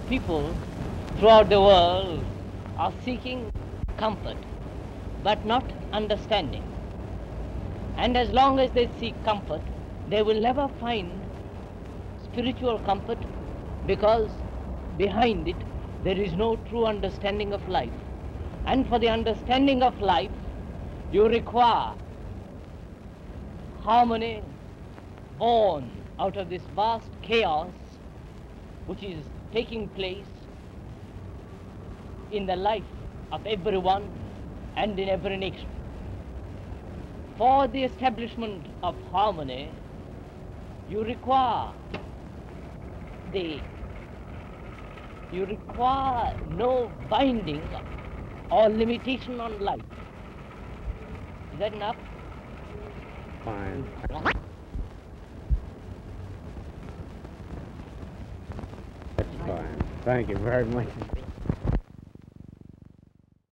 people throughout the world are seeking comfort, but not understanding. And as long as they seek comfort, they will never find spiritual comfort, because behind it there is no true understanding of life. And for the understanding of life, you require harmony born out of this vast chaos which is taking place in the life of everyone and in every nation. For the establishment of harmony, you require no binding or limitation on life. Is that enough? Fine. That's fine. Thank you very much.